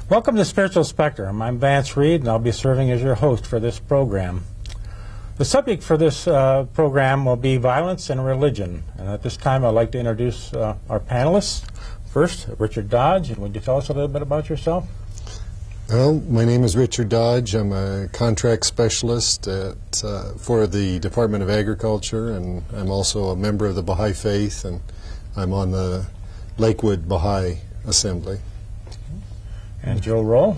Welcome to Spiritual Spectrum. I'm Vance Reed, and I'll be serving as your host for this program. The subject for this program will be violence and religion. And at this time, I'd like to introduce our panelists. First, Richard Dodge. And would you tell us a little bit about yourself? Well, my name is Richard Dodge. I'm a contract specialist for the Department of Agriculture, and I'm also a member of the Baha'i Faith, and I'm on the Lakewood Baha'i Assembly. And Joe Roll?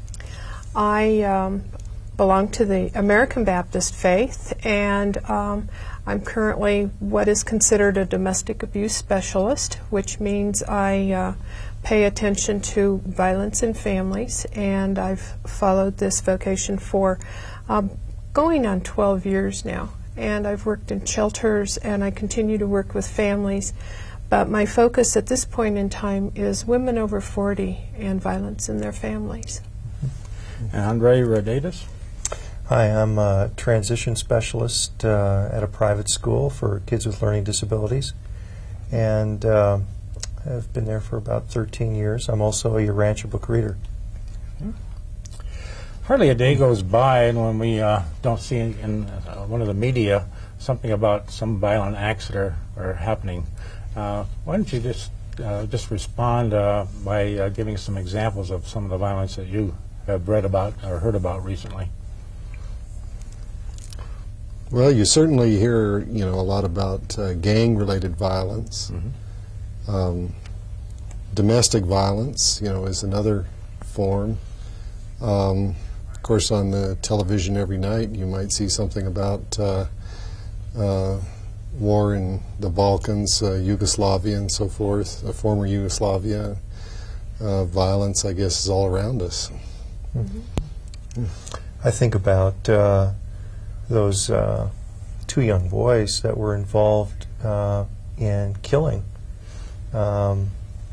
I belong to the American Baptist Faith, and I'm currently what is considered a domestic abuse specialist, which means I pay attention to violence in families, and I've followed this vocation for going on 12 years now. And I've worked in shelters, and I continue to work with families. But my focus at this point in time is women over 40 and violence in their families. And Andre Rodetis? Hi, I'm a transition specialist at a private school for kids with learning disabilities, and I've been there for about 13 years. I'm also a Urantia book reader. Hardly a day goes by and when we don't see in one of the media something about some violent acts that are happening. Why don't you just respond by giving some examples of some of the violence that you have read about or heard about recently? Well, you certainly hear, a lot about gang-related violence. Domestic violence, is another form. Of course, on the television every night, you might see something about war in the Balkans, Yugoslavia, and so forth, former Yugoslavia. Violence, I guess, is all around us. I think about those two young boys that were involved in killing, I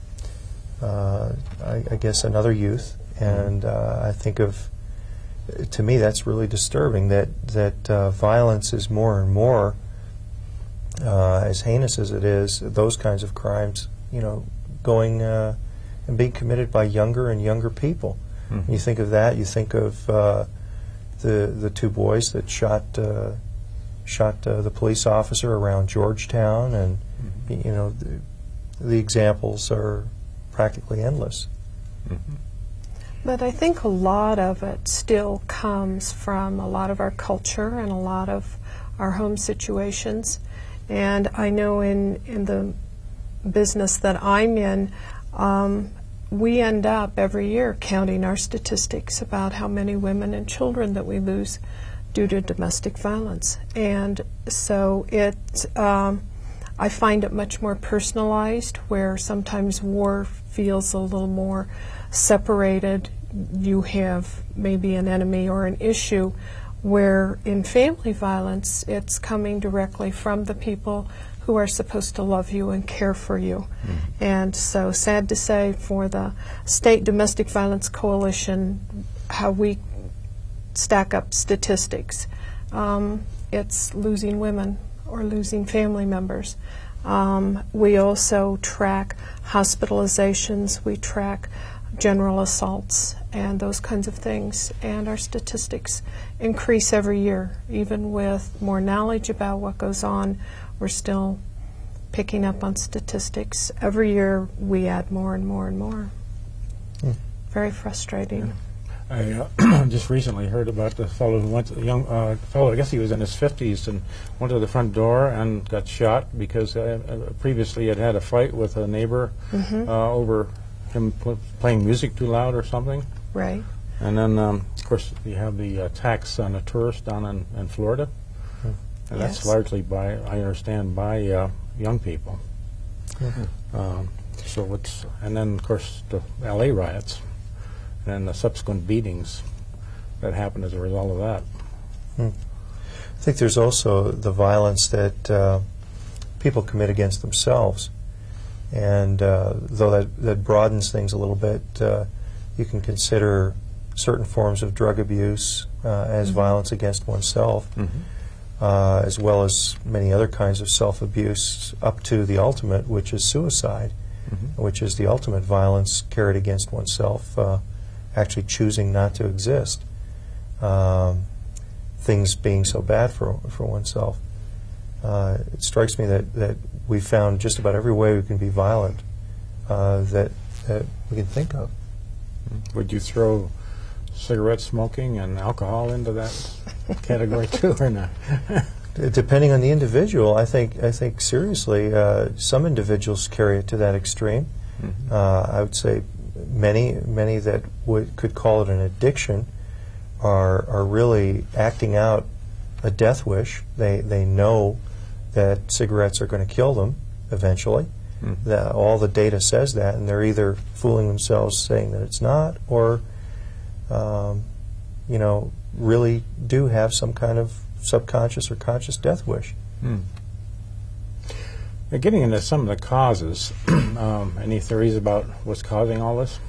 guess, another youth. And I think of, to me, that's really disturbing, that violence is more and more, as heinous as it is, those kinds of crimes, going and being committed by younger and younger people. You think of that, you think of the two boys that shot the police officer around Georgetown, and the examples are practically endless. But I think a lot of it still comes from a lot of our culture and a lot of our home situations. And I know in the business that I'm in, we end up every year counting our statistics about how many women and children that we lose due to domestic violence. And so I find it much more personalized, where sometimes war feels a little more separated. You have maybe an enemy or an issue, where in family violence it's coming directly from the people who are supposed to love you and care for you. And so, sad to say, for the State Domestic Violence Coalition, how we stack up statistics, it's losing women or losing family members. We also track hospitalizations, we track general assaults and those kinds of things, and our statistics increase every year. Even with more knowledge about what goes on, we're still picking up on statistics. Every year we add more and more and more. Very frustrating. I just recently heard about the fellow who went to, young fellow, I guess he was in his 50s, and went to the front door and got shot because previously had had a fight with a neighbor over him playing music too loud or something. Right. And then, of course, you have the attacks on a tourist down in Florida. And that's largely by, I understand, by young people. So it's, and then, of course, the L.A. riots and the subsequent beatings that happened as a result of that. I think there's also the violence that people commit against themselves. And though that broadens things a little bit, you can consider certain forms of drug abuse as violence against oneself, as well as many other kinds of self-abuse, up to the ultimate, which is suicide, which is the ultimate violence carried against oneself actually choosing not to exist. Things being so bad for oneself. It strikes me that we found just about every way we can be violent that we can think of. Would you throw cigarette smoking and alcohol into that category too, or not? Depending on the individual, I think seriously, some individuals carry it to that extreme. Mm-hmm. I would say many that could call it an addiction are really acting out a death wish. They know that cigarettes are going to kill them eventually. Mm-hmm. All the data says that, and they're either fooling themselves saying that it's not, or really do have some kind of subconscious or conscious death wish. Now, getting into some of the causes, any theories about what's causing all this?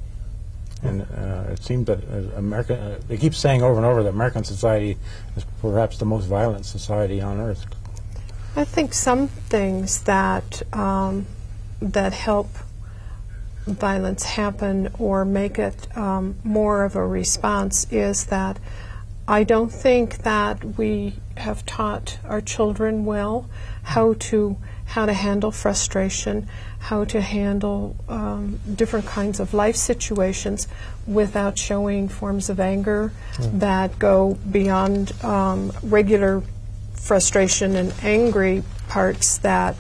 And it seems that they keep saying over and over that American society is perhaps the most violent society on earth. I think some things that that help violence happen or make it more of a response is that I don't think that we have taught our children well how to handle frustration, how to handle different kinds of life situations without showing forms of anger that go beyond regular frustration and angry parts that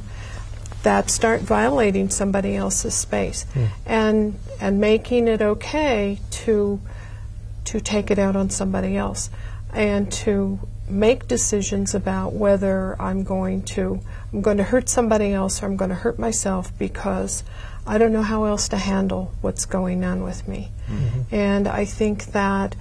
that start violating somebody else's space, and making it okay to take it out on somebody else, and to make decisions about whether I'm going to hurt somebody else or I'm going to hurt myself because I don't know how else to handle what's going on with me. Mm-hmm. And I think that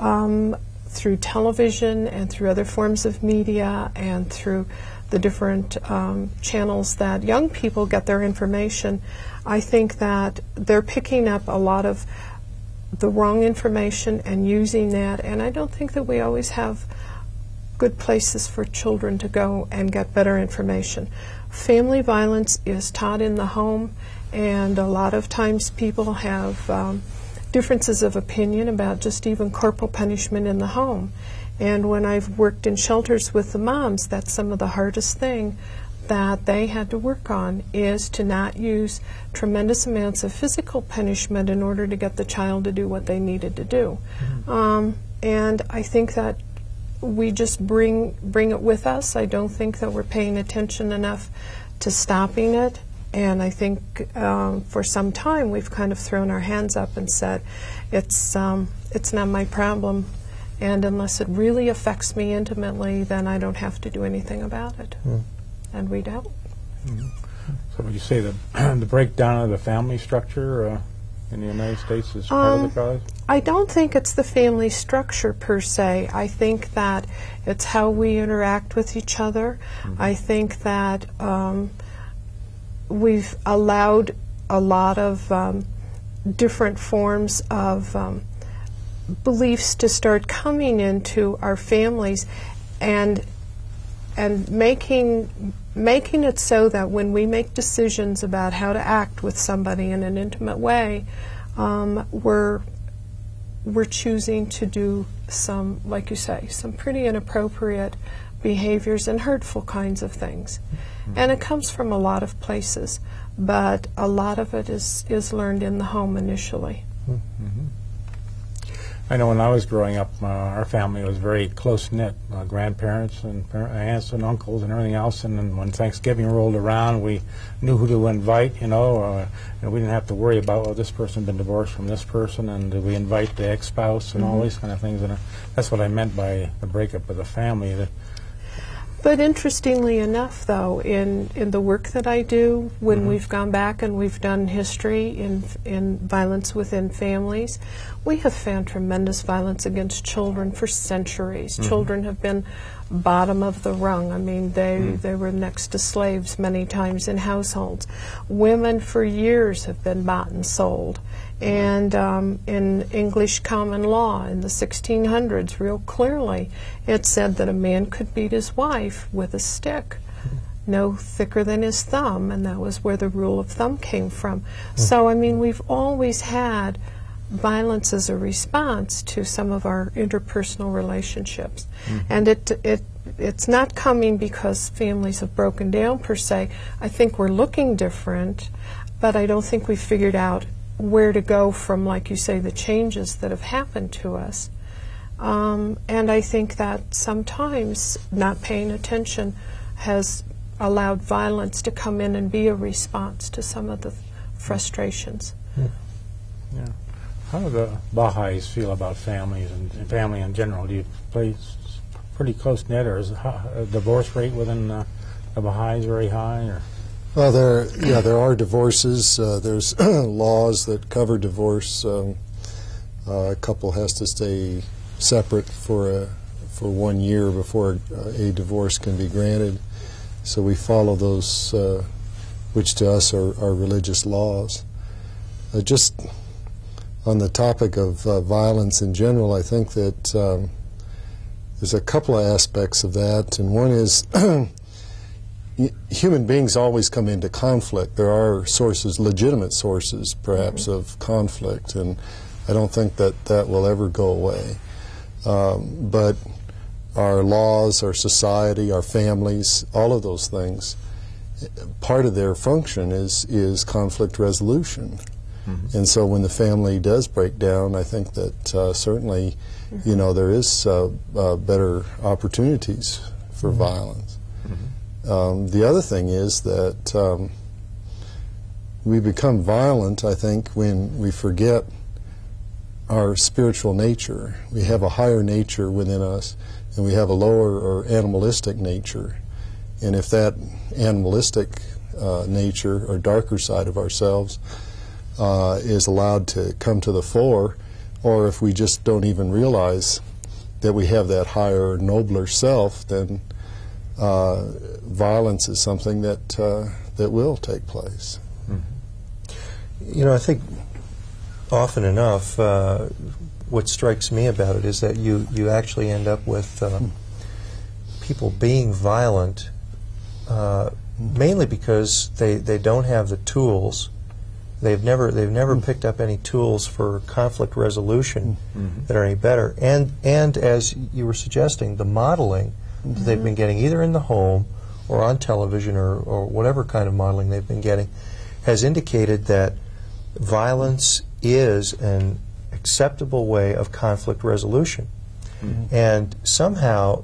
through television and through other forms of media and through the different channels that young people get their information, I think that they're picking up a lot of the wrong information and using that, and I don't think that we always have good places for children to go and get better information. Family violence is taught in the home, and a lot of times people have differences of opinion about just even corporal punishment in the home. And when I've worked in shelters with the moms, that's some of the hardest thing that they had to work on, is to not use tremendous amounts of physical punishment in order to get the child to do what they needed to do. Mm-hmm. And I think that we just bring it with us. I don't think that we're paying attention enough to stopping it. And I think for some time we've kind of thrown our hands up and said, it's not my problem, and unless it really affects me intimately, then I don't have to do anything about it. And we don't. So would you say that the breakdown of the family structure in the United States is part of the cause? I don't think it's the family structure per se. I think that it's how we interact with each other. Mm-hmm. I think that we've allowed a lot of different forms of beliefs to start coming into our families, and making it so that when we make decisions about how to act with somebody in an intimate way, we're choosing to do some, like you say, some pretty inappropriate behaviors and hurtful kinds of things. Mm-hmm. And it comes from a lot of places, but a lot of it is learned in the home initially. Mm-hmm. I know when I was growing up, our family was very close-knit, grandparents and aunts and uncles and everything else, and then when Thanksgiving rolled around, we knew who to invite, and we didn't have to worry about, well, this person been divorced from this person, and do we invite the ex-spouse and all these kind of things. And that's what I meant by the breakup of the family. But interestingly enough, though, in the work that I do, when we've gone back and we've done history in violence within families, we have found tremendous violence against children for centuries. Children have been bottom of the rung. I mean, they were next to slaves many times in households. Women for years have been bought and sold. And in English common law in the 1600s, real clearly, it said that a man could beat his wife with a stick, no thicker than his thumb, and that was where the rule of thumb came from. So, I mean, we've always had violence is a response to some of our interpersonal relationships. And it's not coming because families have broken down per se. I think we're looking different, but I don't think we've figured out where to go from, like you say, the changes that have happened to us. And I think that sometimes not paying attention has allowed violence to come in and be a response to some of the frustrations. Yeah. How do the Baha'is feel about families and family in general? Do you play pretty close-knit, or is the divorce rate within the Baha'is very high? Or? Well, there are divorces. There's laws that cover divorce. A couple has to stay separate for 1 year before a divorce can be granted. So we follow those, which to us are religious laws. Just on the topic of violence in general, I think that there's a couple of aspects of that, and one is human beings always come into conflict. There are sources, legitimate sources, perhaps, of conflict, and I don't think that will ever go away. But our laws, our society, our families, all of those things, part of their function is conflict resolution. And so when the family does break down, I think that certainly, there is better opportunities for violence. The other thing is that we become violent, I think, when we forget our spiritual nature. We have a higher nature within us, and we have a lower or animalistic nature. And if that animalistic nature or darker side of ourselves is allowed to come to the fore, or if we just don't even realize that we have that higher, nobler self, then violence is something that will take place. I think often enough, what strikes me about it is that you actually end up with people being violent mainly because they don't have the tools. They've never picked up any tools for conflict resolution that are any better. And as you were suggesting, the modeling that they've been getting either in the home or on television or whatever kind of modeling they've been getting has indicated that violence is an acceptable way of conflict resolution. And somehow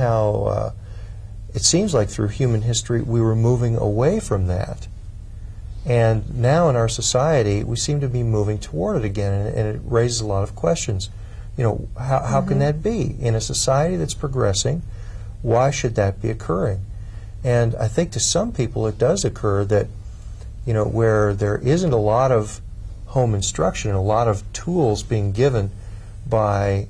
it seems like through human history we were moving away from that. And now in our society, we seem to be moving toward it again, and it raises a lot of questions. How can that be? In a society that's progressing, why should that be occurring? And I think to some people it does occur that, where there isn't a lot of home instruction, a lot of tools being given by,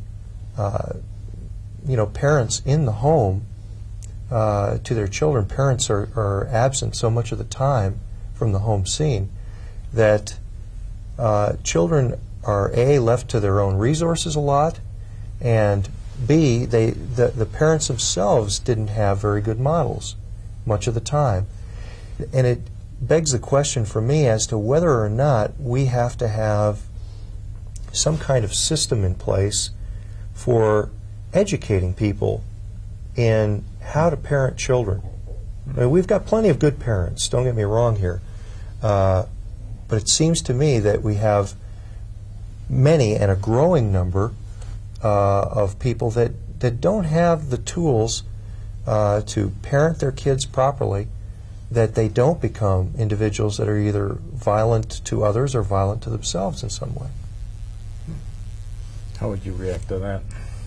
parents in the home to their children. Parents are absent so much of the time from the home scene that children are A, left to their own resources a lot, and B, the parents themselves didn't have very good models much of the time. And it begs the question for me as to whether or not we have to have some kind of system in place for educating people in how to parent children. I mean, we've got plenty of good parents, don't get me wrong here, but it seems to me that we have many and a growing number of people that don't have the tools to parent their kids properly, that they don't become individuals that are either violent to others or violent to themselves in some way. How would you react to that?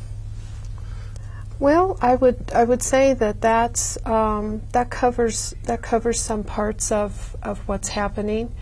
Well, I would say that covers some parts of what's happening,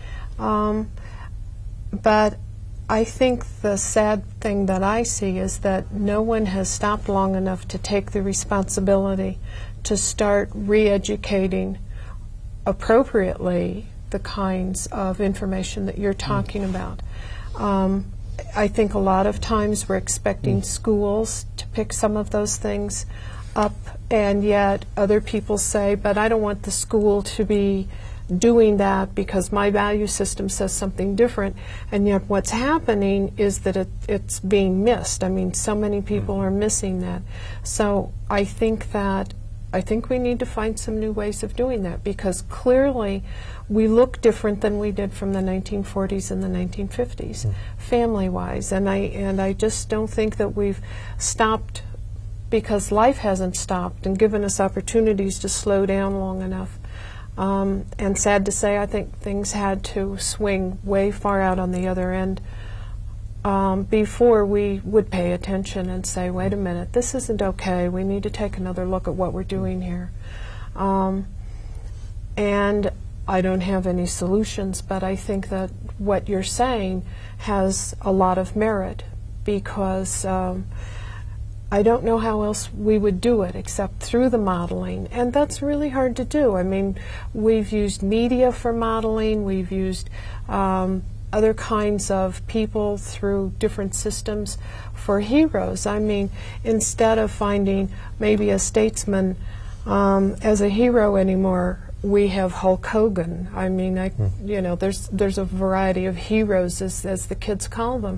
but I think the sad thing that I see is that no one has stopped long enough to take the responsibility to start re-educating appropriately the kinds of information that you're talking about. I think a lot of times we're expecting schools to pick some of those things up, and yet other people say, but I don't want the school to be doing that because my value system says something different, and yet what's happening is that it's being missed. I mean, so many people are missing that. So I think we need to find some new ways of doing that, because clearly we look different than we did from the 1940s and the 1950s, family-wise. And I just don't think that we've stopped, because life hasn't stopped and given us opportunities to slow down long enough. And sad to say, I think things had to swing way far out on the other end before we would pay attention and say, wait a minute, this isn't okay. We need to take another look at what we're doing here. And I don't have any solutions, but I think that what you're saying has a lot of merit, because I don't know how else we would do it except through the modeling, and that's really hard to do. I mean, we've used media for modeling, we've used other kinds of people through different systems for heroes. I mean, instead of finding maybe a statesman as a hero anymore, we have Hulk Hogan. I mean, you know, there's a variety of heroes, as the kids call them,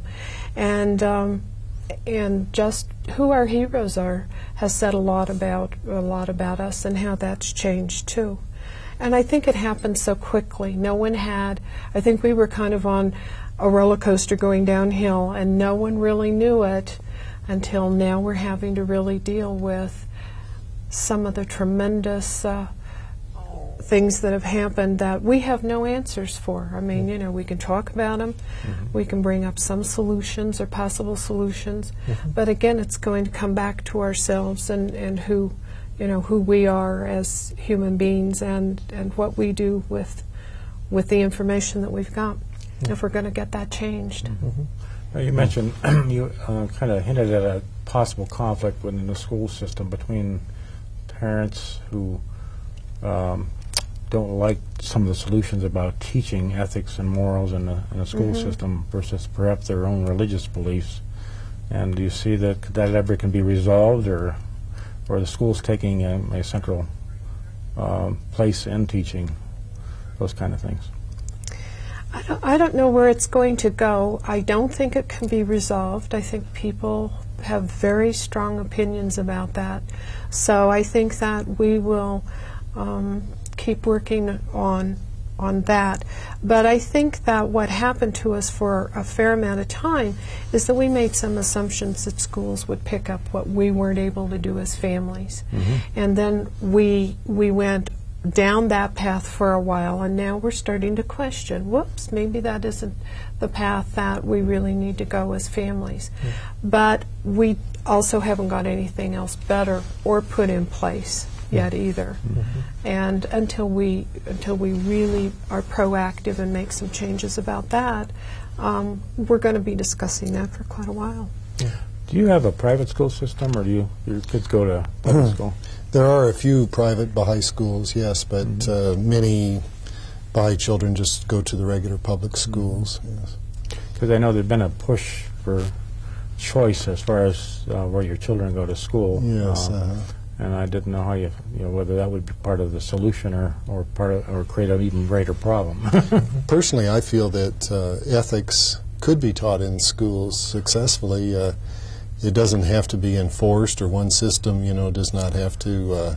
and just who our heroes are has said a lot about us and how that's changed too. And I think it happened so quickly. No one had. I think we were kind of on a roller coaster going downhill, and no one really knew it until now. We're having to really deal with some of the tremendous things that have happened that we have no answers for. I mean, you know, we can talk about them, we can bring up some solutions or possible solutions, but again, it's going to come back to ourselves and who, you know, who we are as human beings and what we do with the information that we've got, if we're going to get that changed. You mentioned, you kind of hinted at a possible conflict within the school system between parents who don't like some of the solutions about teaching ethics and morals in the school system versus perhaps their own religious beliefs. And do you see that ever can be resolved, or the schools taking a central place in teaching those kind of things? I don't know where it's going to go. I don't think it can be resolved. I think people have very strong opinions about that. So I think that we will keep working on that. But I think that what happened to us for a fair amount of time is that we made some assumptions that schools would pick up what we weren't able to do as families. And then we went down that path for a while, and now we're starting to question, whoops, maybe that isn't the path that we really need to go as families. But we also haven't got anything else better or put in place yet either. And until we really are proactive and make some changes about that, we're going to be discussing that for quite a while. Do you have a private school system, or do your kids go to public school? There are a few private Baha'i schools, yes, but many Baha'i children just go to the regular public schools. Yes. Because I know there's been a push for choice as far as where your children go to school. Yes. And I didn't know how you know, whether that would be part of the solution or create an even greater problem. Personally, I feel that ethics could be taught in schools successfully. It doesn't have to be enforced, or one system, you know, does not have to,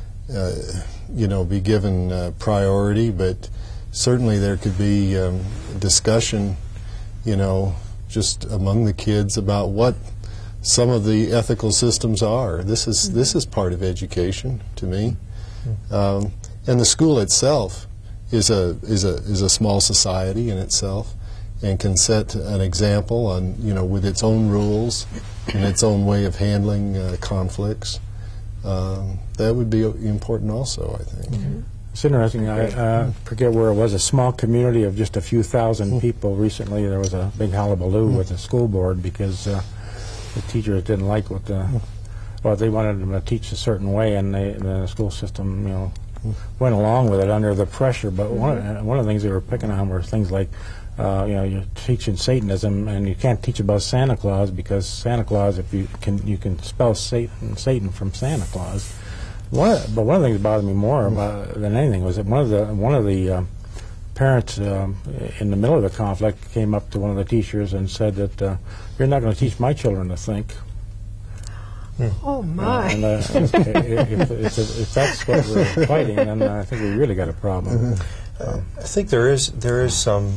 you know, be given priority. But certainly there could be discussion, you know, just among the kids about what some of the ethical systems are. This is part of education to me, and the school itself is a small society in itself, and can set an example on, you know, with its own rules and its own way of handling conflicts. That would be important also, I think. It's interesting. I forget where it was, a small community of just a few thousand people. Recently there was a big hullabaloo with the school board because the teachers didn't like what they wanted them to teach a certain way, and the school system, you know, went along with it under the pressure. But one of the things they were picking on were things like, you know, you're teaching Satanism, and you can't teach about Santa Claus because Santa Claus, if you can spell Satan from Santa Claus. One of the things that bothered me more than anything was that one of the parents in the middle of the conflict came up to one of the teachers and said that you're not going to teach my children to think. Oh my! And if that's what we're fighting, then I think we really got a problem. I think there is some,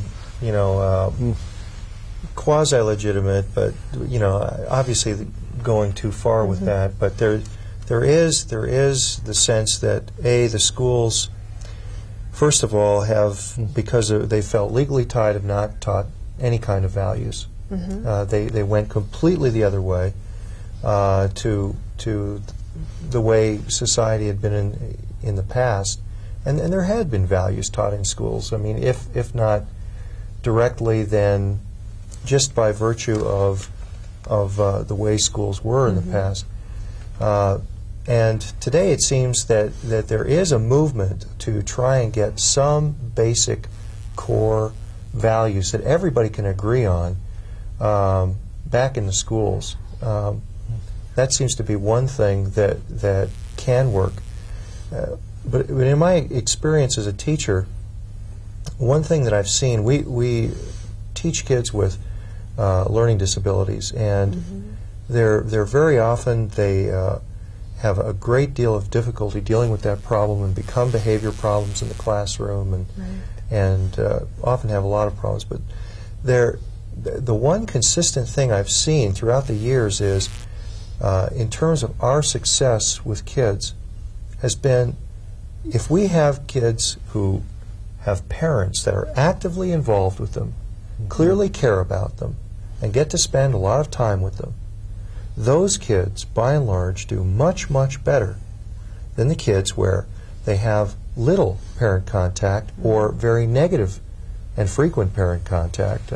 quasi-legitimate, but obviously going too far with that. But there is the sense that the schools, first of all, have, because they felt legally tied, have not taught any kind of values. They went completely the other way to the way society had been in the past, and there had been values taught in schools. I mean, if not directly, then just by virtue of the way schools were in the past. And today it seems that there is a movement to try and get some basic core values that everybody can agree on back in the schools. That seems to be one thing that can work. But in my experience as a teacher, one thing that I've seen, we teach kids with learning disabilities, and they're very often, they have a great deal of difficulty dealing with that problem and become behavior problems in the classroom, and often have a lot of problems. But the one consistent thing I've seen throughout the years is, in terms of our success with kids, has been, if we have kids who have parents that are actively involved with them, clearly care about them, and get to spend a lot of time with them, those kids, by and large, do much, much better than the kids where they have little parent contact or very negative and frequent parent contact.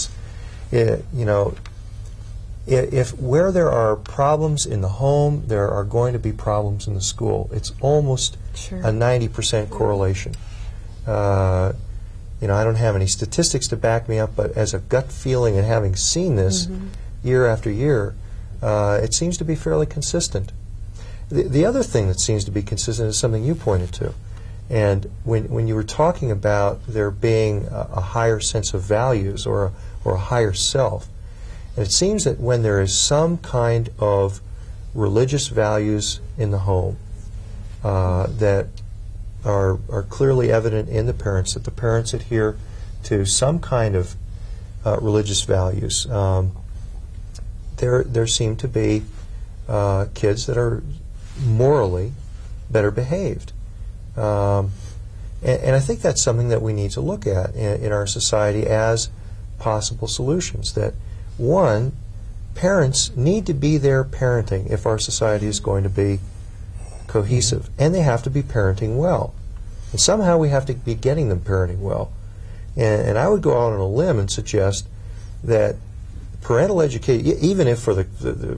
If where there are problems in the home, there are going to be problems in the school. It's almost a 90% correlation. I don't have any statistics to back me up, but as a gut feeling and having seen this year after year, it seems to be fairly consistent. The other thing that seems to be consistent is something you pointed to. And when you were talking about there being a higher sense of values or a higher self, and it seems that when there is some kind of religious values in the home that are clearly evident in the parents, that the parents adhere to some kind of religious values, there seem to be kids that are morally better behaved. And I think that's something that we need to look at in our society as possible solutions. That, one, parents need to be there parenting if our society is going to be cohesive, and they have to be parenting well. And somehow we have to be getting them parenting well. And I would go out on a limb and suggest that parental education, even if for the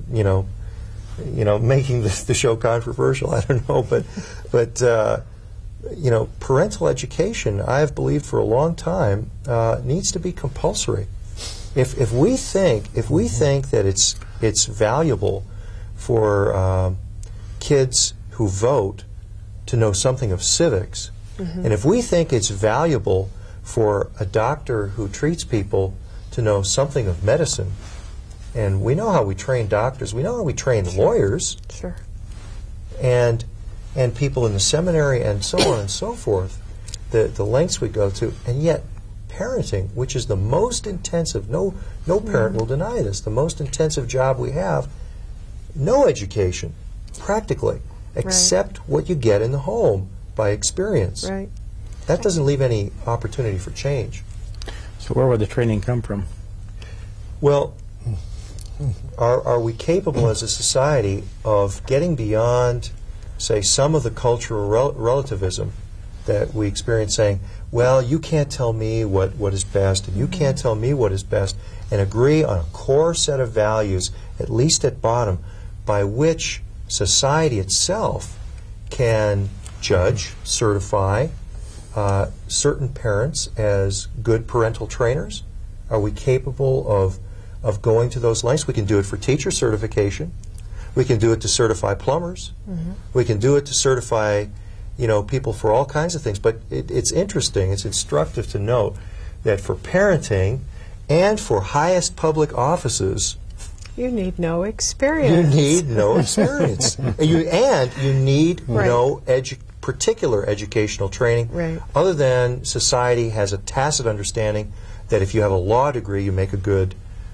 making the show controversial, I don't know, but parental education, I have believed for a long time, needs to be compulsory. If we think that it's valuable for kids who vote to know something of civics, and if we think it's valuable for a doctor who treats people to know something of medicine, and we know how we train doctors, we know how we train lawyers, and people in the seminary, and so on and so forth, the lengths we go to, and yet parenting, which is the most intensive, no parent will deny this, the most intensive job we have, no education, practically, except what you get in the home by experience. That doesn't leave any opportunity for change. So where would the training come from? Well, are we capable as a society of getting beyond, say, some of the cultural relativism that we experience, saying, well, you can't tell me what is best, and you can't tell me what is best, and agree on a core set of values, at least at bottom, by which society itself can judge, certify certain parents as good parental trainers? Are we capable of going to those lengths? We can do it for teacher certification. We can do it to certify plumbers. We can do it to certify, people for all kinds of things. But it's interesting, it's instructive to note that for parenting and for highest public offices, you need no experience. You need no experience. You need no particular educational training, other than society has a tacit understanding that if you have a law degree, you make a good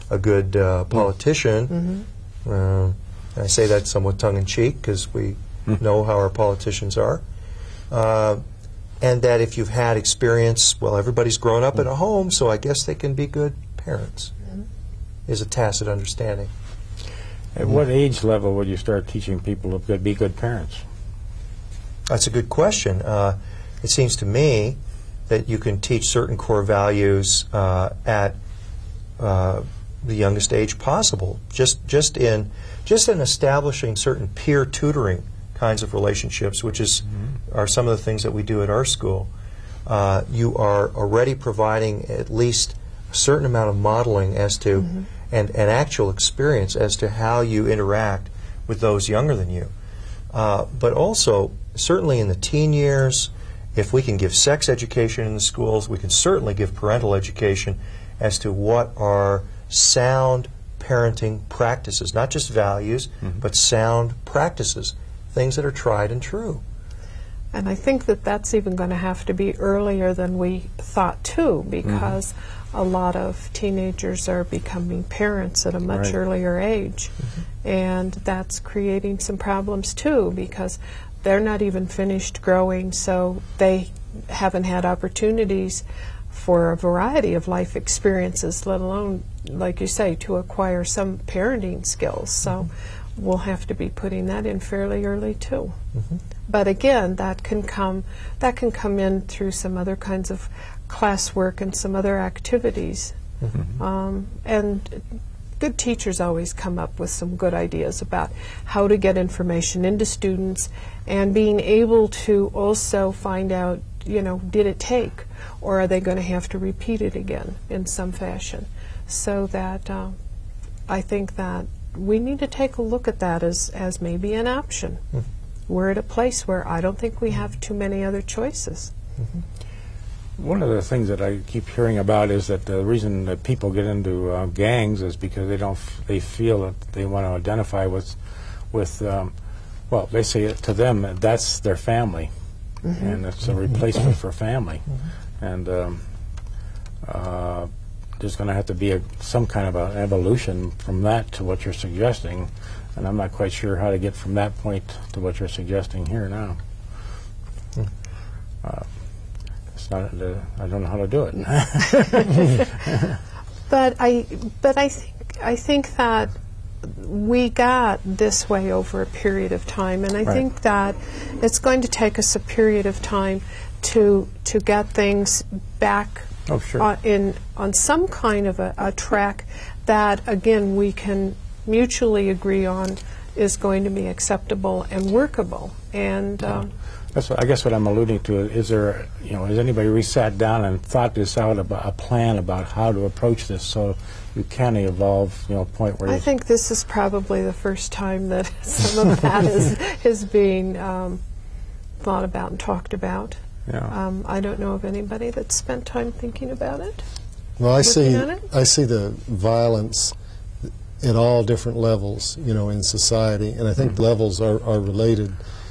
politician. I say that somewhat tongue-in-cheek because we know how our politicians are. And that if you've had experience, well, everybody's grown up in a home, so I guess they can be good parents, is a tacit understanding. At what age level would you start teaching people to be good parents? That's a good question. It seems to me that you can teach certain core values at the youngest age possible. Just in establishing certain peer tutoring kinds of relationships, which are some of the things that we do at our school. You are already providing at least a certain amount of modeling as to and actual experience as to how you interact with those younger than you. But also, certainly in the teen years, if we can give sex education in the schools, we can certainly give parental education as to what are sound parenting practices, not just values, but sound practices, things that are tried and true. And I think that that's even going to have to be earlier than we thought, too, because a lot of teenagers are becoming parents at a much earlier age. And that's creating some problems, too, because they're not even finished growing, so they haven't had opportunities for a variety of life experiences, let alone, like you say, to acquire some parenting skills. So we'll have to be putting that in fairly early, too. But again, that can come in through some other kinds of classwork and some other activities. And good teachers always come up with some good ideas about how to get information into students and being able to also find out, did it take, or are they going to have to repeat it again in some fashion? So that I think that we need to take a look at that as maybe an option. We're at a place where I don't think we have too many other choices. One of the things that I keep hearing about is that the reason that people get into gangs is because they feel that they want to identify with well, they say to them that that's their family, and it's a replacement for family, and there's going to have to be some kind of an evolution from that to what you're suggesting, and I'm not quite sure how to get from that point to what you're suggesting here now. I don't know how to do it. But I think that we got this way over a period of time, and I think that it's going to take us a period of time to get things back on some kind of a track that, again, we can mutually agree on is going to be acceptable and workable. And that's I guess what I'm alluding to. Is there, has anybody sat down and thought this out, about a plan about how to approach this so you can evolve, a point where I think this is probably the first time that some of that is being thought about and talked about. I don't know of anybody that's spent time thinking about it. Well, I see the violence at all different levels, in society, and I think levels are related.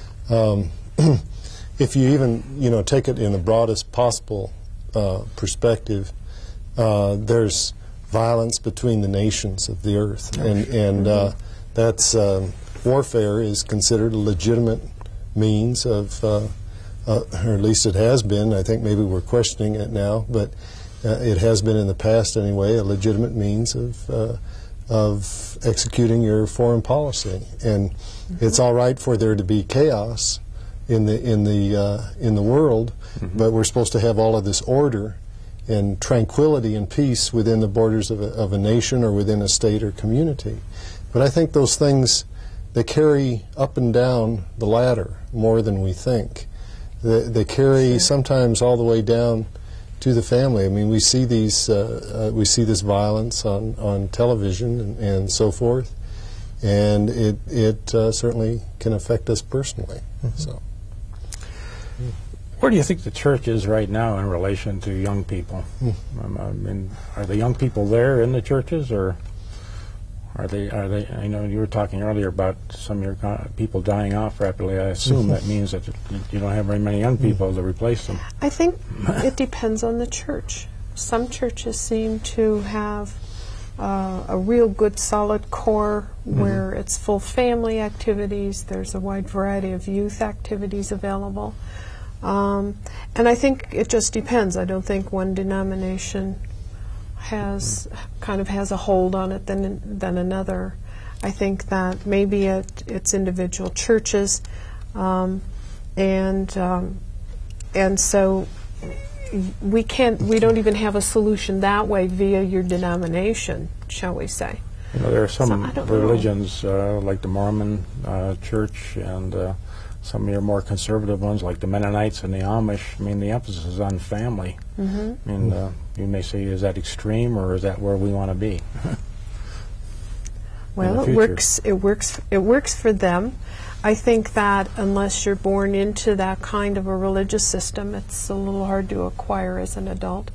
If you even, take it in the broadest possible perspective, there's violence between the nations of the earth, and that's warfare is considered a legitimate means of, or at least it has been. I think maybe we're questioning it now, but it has been in the past anyway, a legitimate means of executing your foreign policy. And it's all right for there to be chaos in the world, but we're supposed to have all of this order and tranquility and peace within the borders of a nation or within a state or community. But I think those things, they carry up and down the ladder more than we think. They carry sometimes all the way down to the family. I mean, we see this violence on television and so forth, and it certainly can affect us personally. So. Where do you think the church is right now in relation to young people? I mean, are the young people there in the churches, or are they? I know you were talking earlier about some of your people dying off rapidly. I assume that means that you don't have very many young people to replace them. I think it depends on the church. Some churches seem to have a real good solid core where it's full family activities. There's a wide variety of youth activities available. And I think it just depends. I don't think one denomination has a hold on it than another. I think that maybe it's individual churches, and so we don't even have a solution that way via your denomination, shall we say. You know, there are some So, I don't know. religions like the Mormon Church and some of your more conservative ones like the Mennonites and the Amish. I mean, the emphasis is on family. I mean, you may say, is that extreme, or is that where we want to be? Well, it works for them. I think that unless you're born into that kind of a religious system, it's a little hard to acquire as an adult.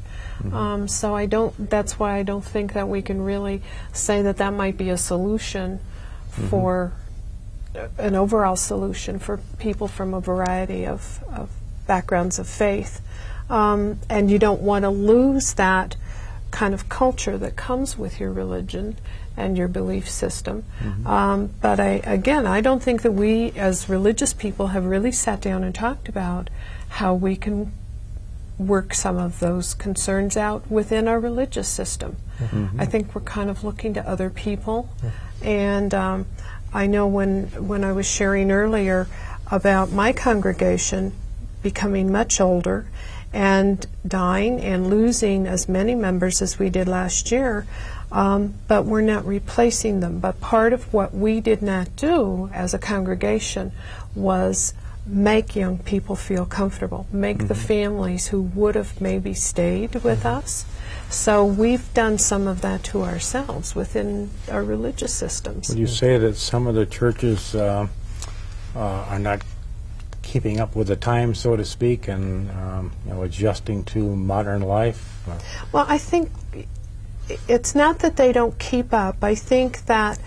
So that's why I don't think that we can really say that that might be a solution for an overall solution for people from a variety of backgrounds of faith. And you don't want to lose that kind of culture that comes with your religion and your belief system. But I don't think that we as religious people have really sat down and talked about how we can work some of those concerns out within our religious system. I think we're kind of looking to other people. And I know when I was sharing earlier about my congregation becoming much older and dying and losing as many members as we did last year, but we're not replacing them. But part of what we did not do as a congregation was make young people feel comfortable, make the families who would have maybe stayed with us. So we've done some of that to ourselves within our religious systems. Would you say that some of the churches are not keeping up with the times, so to speak, and adjusting to modern life? Well, I think it's not that they don't keep up. I think that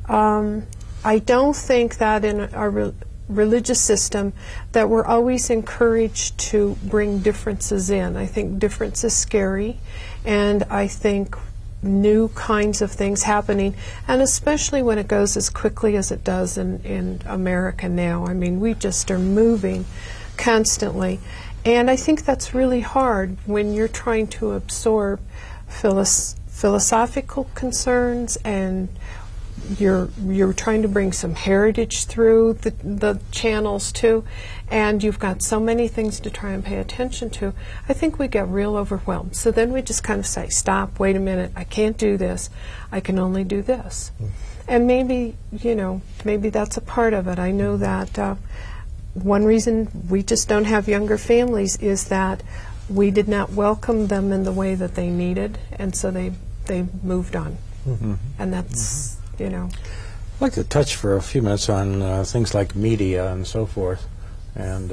I don't think that in our religious system that we're always encouraged to bring differences in. I think difference is scary, and I think new kinds of things happening, and especially when it goes as quickly as it does in America now. I mean, we just are moving constantly, and I think that's really hard when you're trying to absorb philosophical concerns, and you're trying to bring some heritage through the channels too, and you've got so many things to try and pay attention to. I think we get real overwhelmed. So then we just kind of say, stop, wait a minute, I can't do this, I can only do this. And maybe that's a part of it. I know that one reason we just don't have younger families is that we did not welcome them in the way that they needed, and so they moved on. And that's I'd like to touch for a few minutes on things like media and so forth. And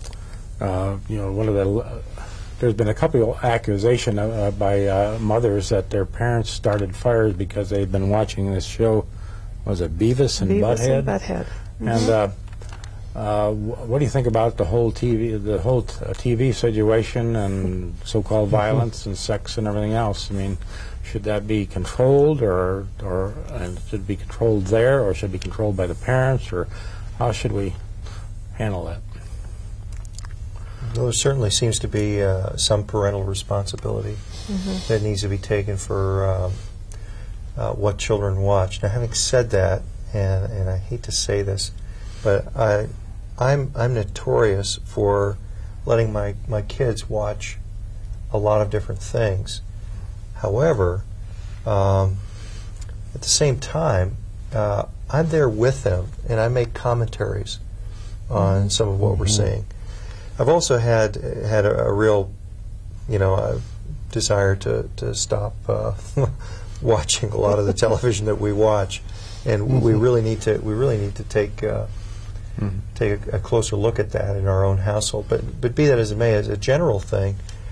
there's been a couple of accusations by mothers that their parents started fires because they'd been watching this show. Was it Beavis and Butthead? Beavis and Butthead. And what do you think about the whole TV situation and so-called violence and sex and everything else? I mean, should that be controlled, and should it be controlled there, or should it be controlled by the parents, or how should we handle that? Well, there certainly seems to be some parental responsibility that needs to be taken for what children watch. Now, having said that, and I hate to say this, but I'm notorious for letting my kids watch a lot of different things. However, at the same time, I'm there with them, and I make commentaries on some of what we're seeing. I've also had a real, desire to stop watching a lot of the television that we watch, and we really need to take a closer look at that in our own household. But be that as it may, as a general thing,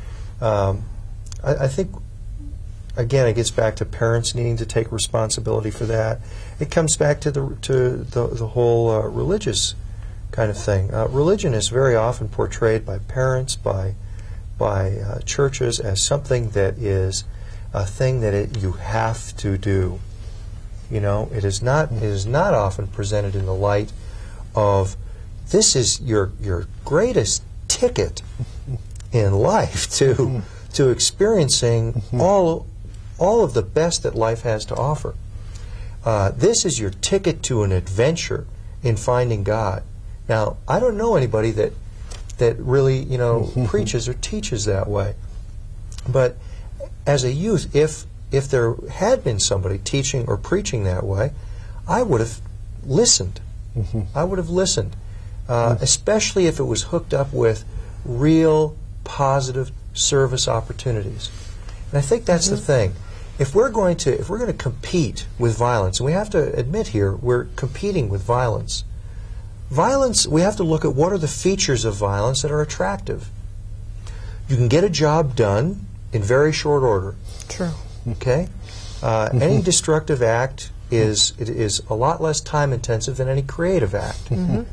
I think, again, it gets back to parents needing to take responsibility for that. It comes back to the whole religious kind of thing. Religion is very often portrayed by parents, by churches, as something that is a thing that you have to do. You know, it is not often presented in the light of, this is your greatest ticket in life to experiencing all of the best that life has to offer. This is your ticket to an adventure in finding God. Now, I don't know anybody that really, you know, preaches or teaches that way. But as a youth, if there had been somebody teaching or preaching that way, I would have listened. I would have listened, especially if it was hooked up with real positive service opportunities. And I think that's the thing. If we're going to compete with violence, and we have to admit here we're competing with violence. Violence, we have to look at what are the features of violence that are attractive. You can get a job done in very short order. True. Okay? Any destructive act is a lot less time intensive than any creative act.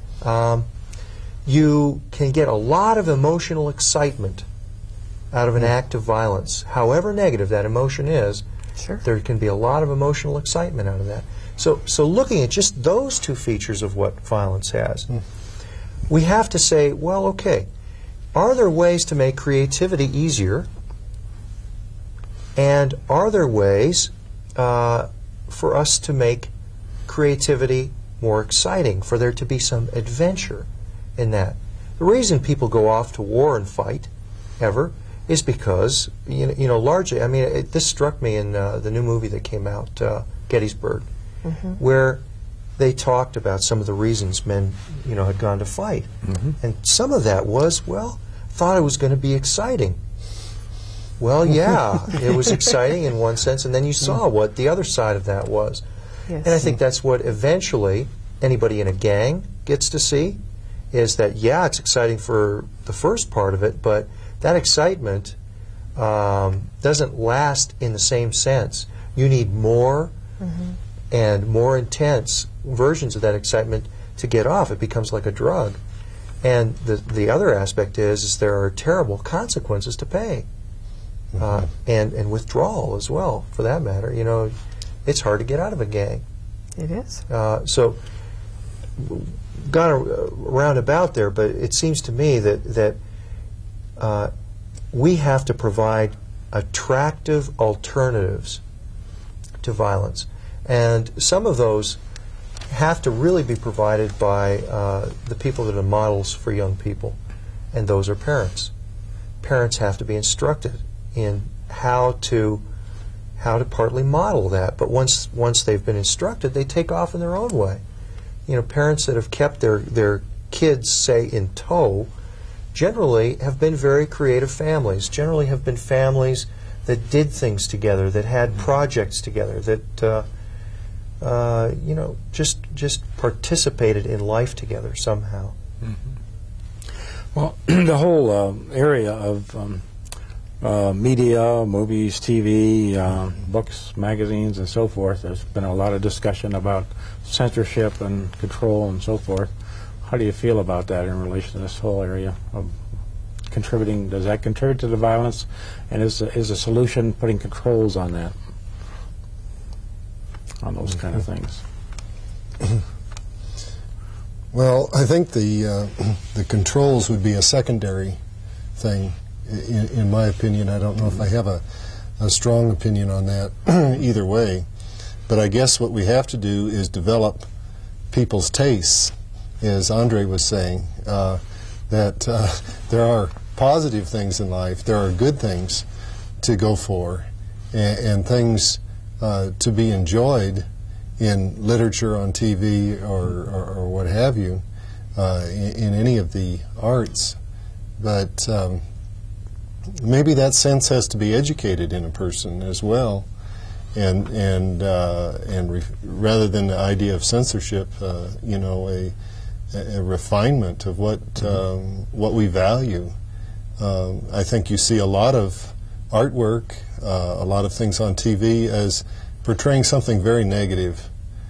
You can get a lot of emotional excitement out of an act of violence. However negative that emotion is, Sure. there can be a lot of emotional excitement out of that. So looking at just those two features of what violence has, we have to say, well, okay, are there ways to make creativity easier? And are there ways for us to make creativity more exciting, for there to be some adventure in that? The reason people go off to war and fight, ever, is because, you know, largely, I mean, this struck me in the new movie that came out, Gettysburg, where they talked about some of the reasons men, you know, had gone to fight. And some of that was, well, thought it was going to be exciting. Well, yeah, it was exciting in one sense, and then you saw what the other side of that was. Yes. And I think that's what eventually anybody in a gang gets to see, is that, yeah, it's exciting for the first part of it, but that excitement doesn't last in the same sense. You need more and more intense versions of that excitement to get off. It becomes like a drug. And the other aspect is there are terrible consequences to pay. And withdrawal as well, for that matter. You know, it's hard to get out of a gang. It is. So, gone around about there, but it seems to me that we have to provide attractive alternatives to violence. And some of those have to really be provided by the people that are models for young people, and those are parents. Parents have to be instructed in how to partly model that, but once they've been instructed, they take off in their own way. You know, parents that have kept their kids, say, in tow, generally have been very creative families, generally have been families that did things together, that had projects together, that you know, just participated in life together somehow. Well, the whole area of media, movies, TV, books, magazines, and so forth, there's been a lot of discussion about censorship and control and so forth. How do you feel about that in relation to this whole area of contributing? Does that contribute to the violence? And is a solution putting controls on that, on those kind of things? Well, I think the controls would be a secondary thing, in my opinion. I don't know if I have a strong opinion on that either way. But I guess what we have to do is develop people's tastes, as Andre was saying, that there are positive things in life, there are good things to go for, and things to be enjoyed in literature, on TV, or what have you, in any of the arts. But maybe that sense has to be educated in a person as well. rather than the idea of censorship, you know, a refinement of what we value. I think you see a lot of artwork, a lot of things on TV as portraying something very negative.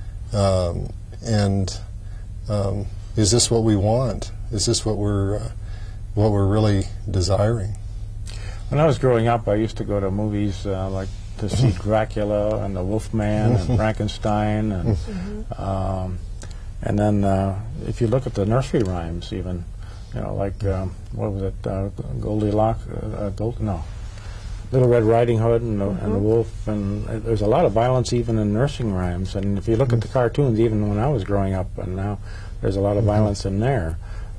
Is this what we want? Is this what we're really desiring? When I was growing up, I used to go to movies like to see Dracula and the Wolfman and Frankenstein, and then if you look at the nursery rhymes, even, you know, like what was it, Goldilocks, Little Red Riding Hood and the Wolf, and there's a lot of violence even in nursing rhymes. And if you look at the cartoons, even when I was growing up, and now there's a lot of violence in there.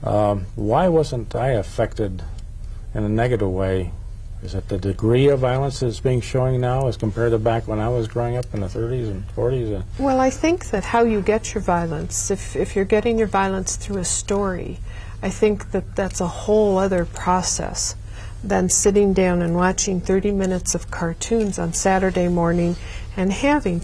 Why wasn't I affected in a negative way? Is it the degree of violence that's being showing now as compared to back when I was growing up in the 30s and 40s? Well, I think that how you get your violence, if you're getting your violence through a story, I think that that's a whole other process than sitting down and watching 30 minutes of cartoons on Saturday morning and having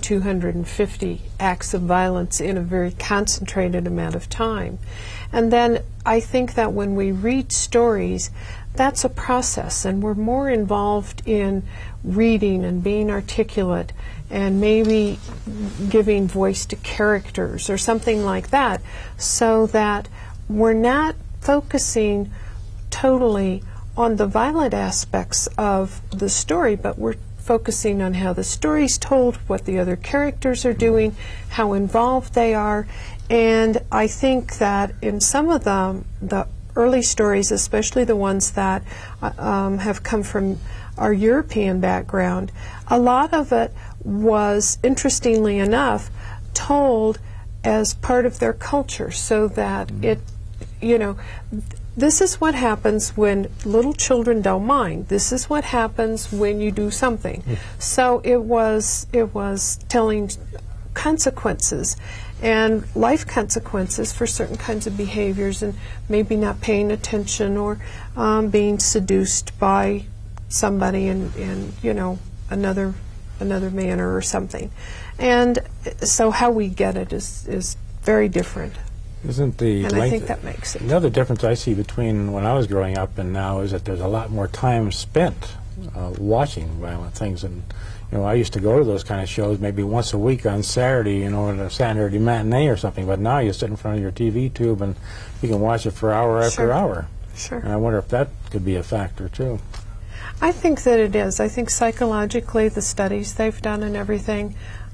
250 acts of violence in a very concentrated amount of time. And then I think that when we read stories, that's a process, and we're more involved in reading and being articulate and maybe giving voice to characters or something like that, so that we're not focusing totally on the violent aspects of the story, but we're focusing on how the story's told, what the other characters are doing, how involved they are. And I think that in some of the early stories, especially the ones that have come from our European background, a lot of it was, interestingly enough, told as part of their culture, so that it, you know, this is what happens when little children don't mind. This is what happens when you do something. So it was telling consequences and life consequences for certain kinds of behaviors, and maybe not paying attention, or being seduced by somebody in you know, another manner or something. And so how we get it is very different. Isn't the and I think that makes it. The other difference I see between when I was growing up and now is that there's a lot more time spent watching violent things. And you know, I used to go to those kind of shows maybe once a week on Saturday, you know, at a Saturday matinee or something. But now you sit in front of your TV tube and you can watch it for hour after hour. Sure. And I wonder if that could be a factor too. I think that it is. I think psychologically the studies they've done and everything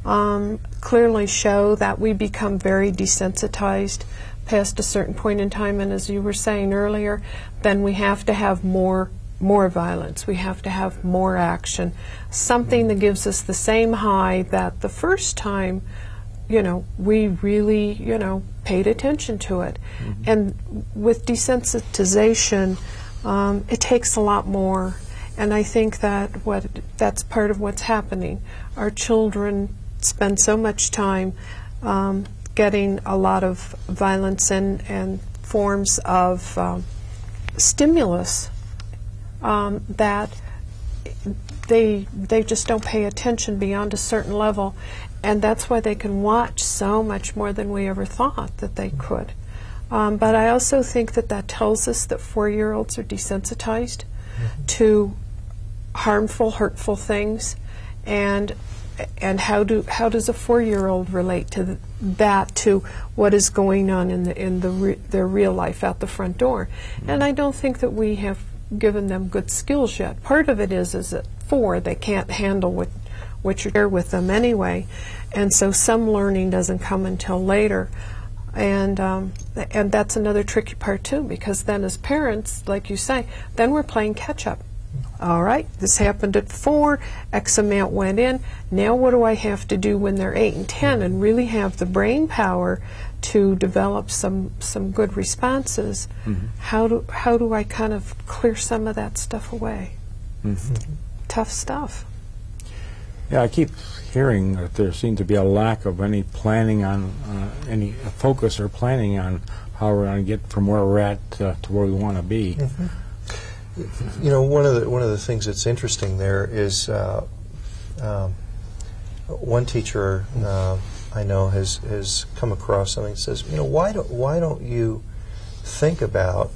clearly show that we become very desensitized past a certain point in time, and as you were saying earlier, then we have to have more violence. We have to have more action, something that gives us the same high that the first time, you know, we really, you know, paid attention to it. And with desensitization, it takes a lot more. And I think that that's part of what's happening. Our children spend so much time getting a lot of violence and forms of stimulus that they just don't pay attention beyond a certain level, and that's why they can watch so much more than we ever thought that they could. But I also think that tells us that 4-year-olds are desensitized to harmful, hurtful things, and how does a 4-year-old relate to that, to what is going on in their real life out the front door? And I don't think that we have given them good skills yet. Part of it is at 4 they can't handle what you're there with them anyway, and so some learning doesn't come until later. And that's another tricky part too, because then as parents, like you say, then we're playing catch up. All right, this happened at 4, X amount went in, now what do I have to do when they're 8 and 10 and really have the brain power to develop some good responses? How do I kind of clear some of that stuff away? Tough stuff. Yeah, I keep hearing that there seems to be a lack of any planning on, any focus or planning on how we're going to get from where we're at to where we want to be. You know, one of the things that's interesting there is one teacher I know has come across something that says, why don't you think about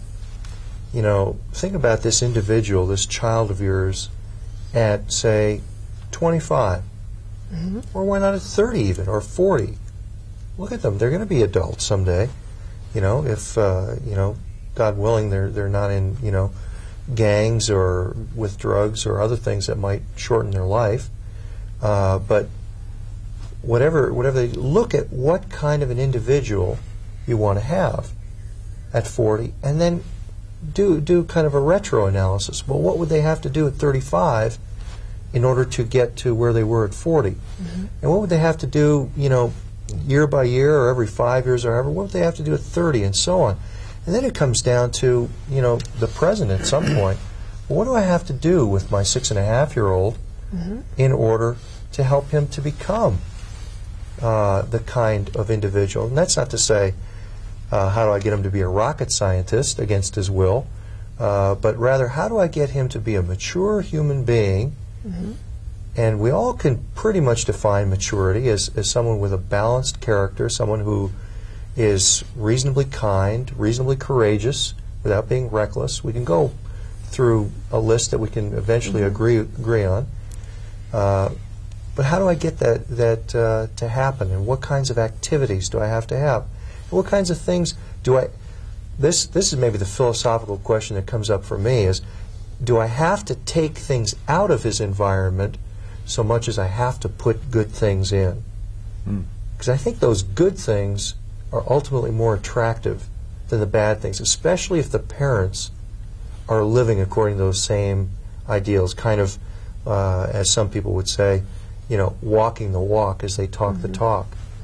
this individual, this child of yours, at say 25, or why not at 30 even, or 40? Look at them; they're going to be adults someday. If God willing, they're not in gangs or with drugs or other things that might shorten their life. But whatever they look at, what kind of an individual you want to have at 40, and then do kind of a retro analysis. Well, what would they have to do at 35 in order to get to where they were at 40? And what would they have to do, year by year or every 5 years or however? What would they have to do at 30, and so on? And then it comes down to, the present at some point. Well, what do I have to do with my 6.5-year-old in order to help him to become the kind of individual? And that's not to say, how do I get him to be a rocket scientist against his will, but rather, how do I get him to be a mature human being? And we all can pretty much define maturity as someone with a balanced character, someone who is reasonably kind, reasonably courageous, without being reckless. We can go through a list that we can eventually agree on. But how do I get that to happen? And what kinds of activities do I have to have? And what kinds of things do I... This is maybe the philosophical question that comes up for me is, do I have to take things out of his environment so much as I have to put good things in? Because I think those good things are ultimately more attractive than the bad things, especially if the parents are living according to those same ideals, kind of, as some people would say, walking the walk as they talk the talk.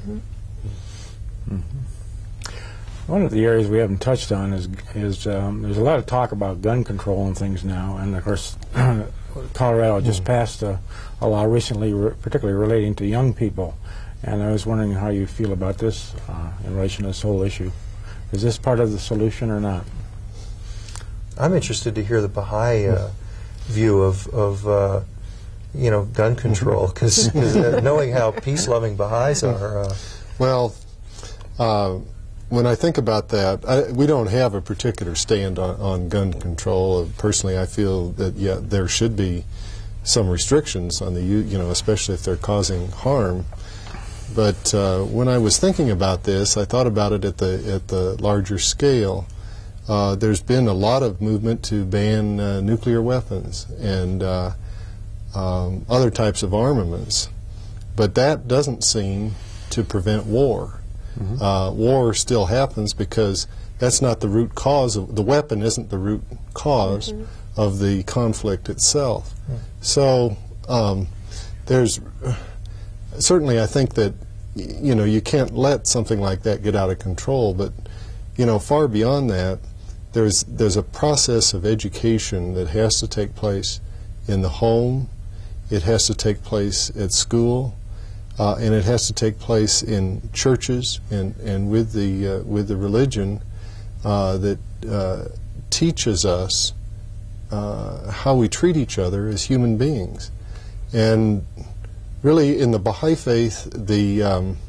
One of the areas we haven't touched on is there's a lot of talk about gun control and things now, and of course Colorado just passed a law recently, particularly relating to young people, and I was wondering how you feel about this in relation to this whole issue. Is this part of the solution or not? I'm interested to hear the Baha'i view of gun control, because knowing how peace-loving Baha'is are. Well, when I think about that, we don't have a particular stand on gun control. Personally, I feel that there should be some restrictions on the especially if they're causing harm. But when I was thinking about this, I thought about it at the larger scale. There's been a lot of movement to ban nuclear weapons and other types of armaments, but that doesn't seem to prevent war. War still happens because that's not the root cause of the weapon. Isn't the root cause of the conflict itself? So there's certainly, I think that you can't let something like that get out of control. But far beyond that, there's a process of education that has to take place in the home. It has to take place at school. And it has to take place in churches and with the religion that teaches us how we treat each other as human beings. And really, in the Baha'i faith, the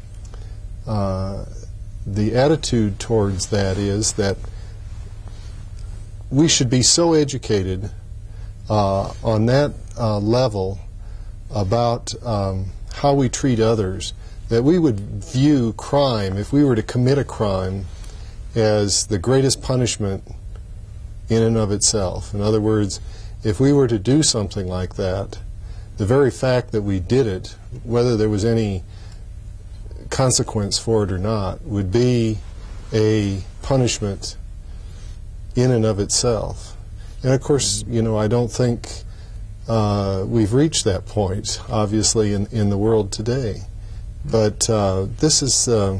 attitude towards that is that we should be so educated on that level about how we treat others, that we would view crime, if we were to commit a crime, as the greatest punishment in and of itself. In other words, if we were to do something like that, the very fact that we did it, whether there was any consequence for it or not, would be a punishment in and of itself. And of course, I don't think we've reached that point, obviously, in the world today. But this is the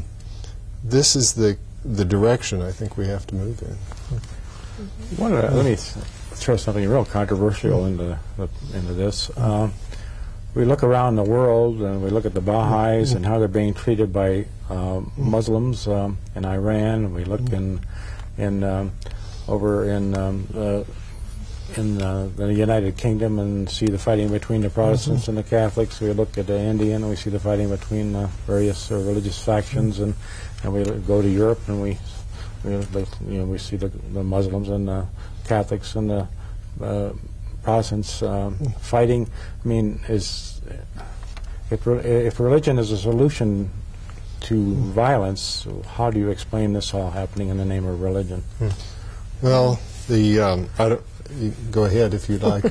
direction I think we have to move in. Let me throw something real controversial into this. We look around the world and we look at the Baha'is and how they're being treated by Muslims in Iran. And we look over in the United Kingdom and see the fighting between the Protestants and the Catholics. We look at India and we see the fighting between various religious factions, and we go to Europe and we see the Muslims and the Catholics and the Protestants fighting. I mean, if religion is a solution to violence, how do you explain this all happening in the name of religion? Well, you go ahead if you'd like.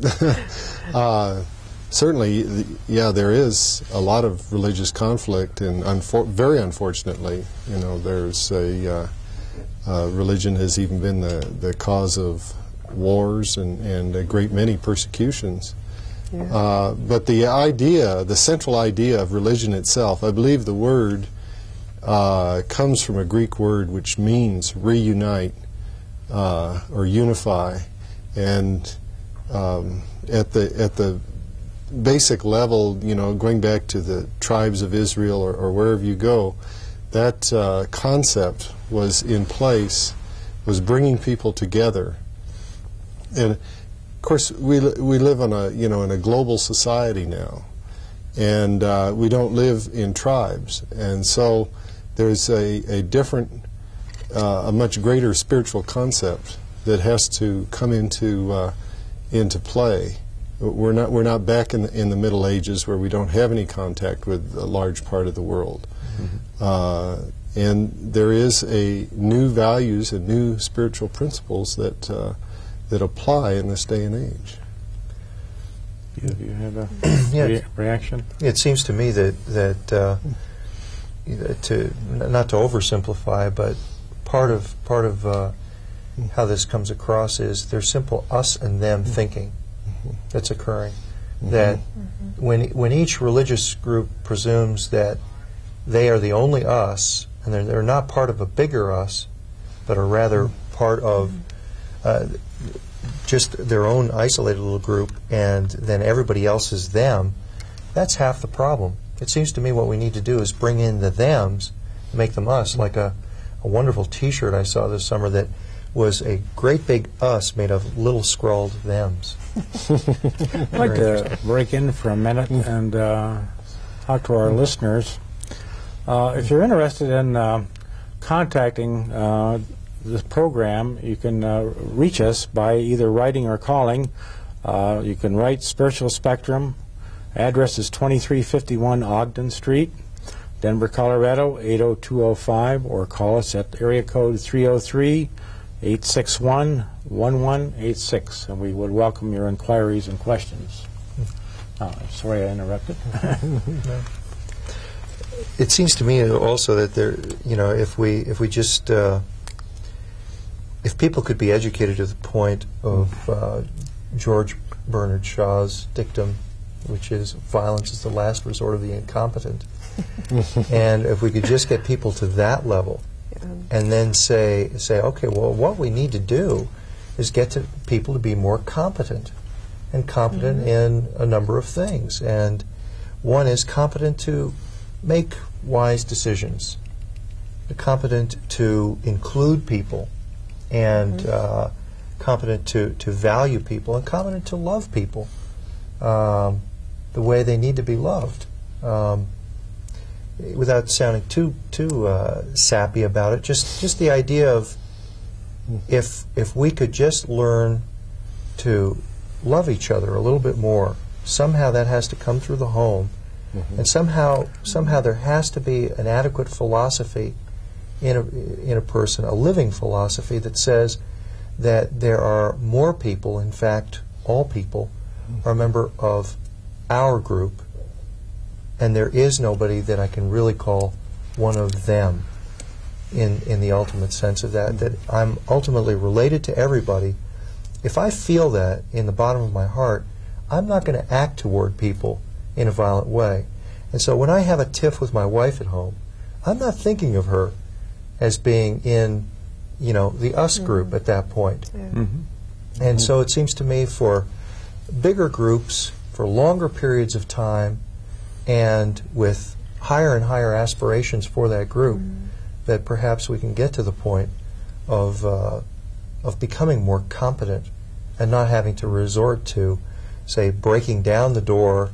Certainly, there is a lot of religious conflict, and very unfortunately, there's religion has even been the cause of wars and a great many persecutions. Yeah. But the central idea of religion itself, I believe the word comes from a Greek word which means reunite or unify. And at the basic level, going back to the tribes of Israel or wherever you go, that concept was in place, was bringing people together. And of course, we live on in a global society now, and we don't live in tribes, and so there's a different, a much greater spiritual concept that has to come into play. We're not back in the Middle Ages where we don't have any contact with a large part of the world, and there is a new values and new spiritual principles that apply in this day and age. Do you have a reaction? It seems to me that not to oversimplify, but part of how this comes across is there's simple us and them thinking that's occurring. That when each religious group presumes that they are the only us, and they're not part of a bigger us, but are rather part of just their own isolated little group, and then everybody else is them, that's half the problem. It seems to me what we need to do is bring in the thems and make them us, like a wonderful T-shirt I saw this summer that was a great big us made of little scrawled thems. I'd like to break in for a minute and talk to our listeners. If you're interested in contacting this program, you can reach us by either writing or calling. You can write Spiritual Spectrum. Address is 2351 Ogden Street, Denver, Colorado 80205, or call us at area code 303-861-1186, and we would welcome your inquiries and questions. Sorry I interrupted. It seems to me also that there, if we just if people could be educated to the point of George Bernard Shaw's dictum, which is violence is the last resort of the incompetent, and if we could just get people to that level, and then say, okay, well, what we need to do is get people to be more competent, and competent in a number of things. And one is competent to make wise decisions, competent to include people, and competent to value people, and competent to love people the way they need to be loved. Without sounding too sappy about it, just the idea of if we could just learn to love each other a little bit more, somehow that has to come through the home, and somehow there has to be an adequate philosophy in a person, a living philosophy that says that there are more people, in fact, all people are a member of our group, and there is nobody that I can really call one of them in the ultimate sense of that I'm ultimately related to everybody. If I feel that in the bottom of my heart, I'm not going to act toward people in a violent way. And so when I have a tiff with my wife at home, I'm not thinking of her as being in, the us group at that point. And so it seems to me for bigger groups, for longer periods of time, and with higher and higher aspirations for that group, that perhaps we can get to the point of becoming more competent and not having to resort to, say, breaking down the door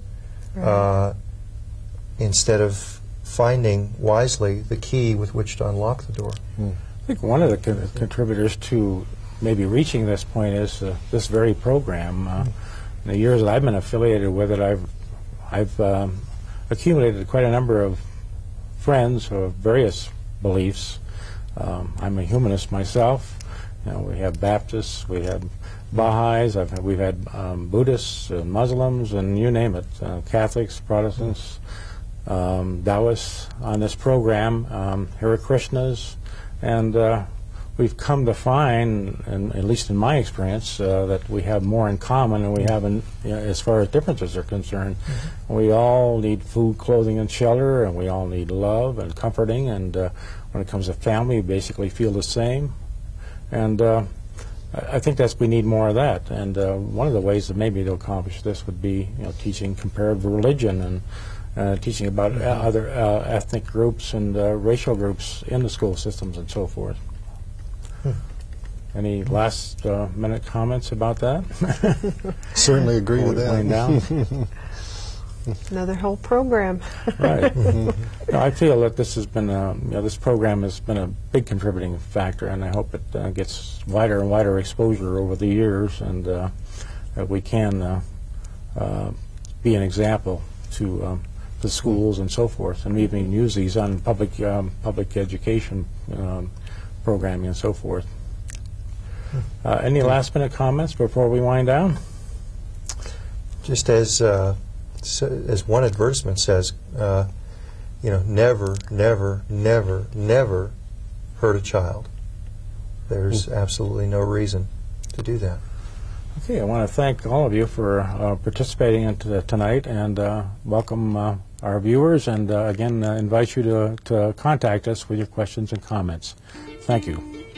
instead of finding wisely the key with which to unlock the door. I think one of the contributors to maybe reaching this point is this very program. In the years that I've been affiliated with it, I've accumulated quite a number of friends of various beliefs. I'm a humanist myself. We have Baptists, we have Baha'is, we've had Buddhists, Muslims, and you name it, Catholics, Protestants, Taoists on this program, Hare Krishnas, and we've come to find, and at least in my experience, that we have more in common than we have as far as differences are concerned. We all need food, clothing, and shelter, and we all need love and comforting, and when it comes to family, we basically feel the same. And I think we need more of that. And one of the ways that maybe to accomplish this would be, teaching comparative religion and teaching about other ethnic groups and racial groups in the school systems and so forth. Any last minute comments about that? Certainly agree with that. Down? Another whole program. Right. I feel that this has been this program has been a big contributing factor, and I hope it gets wider and wider exposure over the years, and that we can be an example to the schools and so forth, and even use these on public education programming and so forth. Any last minute comments before we wind down? Just as one advertisement says, never, never, never, never hurt a child. There's absolutely no reason to do that. Okay, I want to thank all of you for participating in tonight, and welcome our viewers, and again invite you to contact us with your questions and comments. Thank you.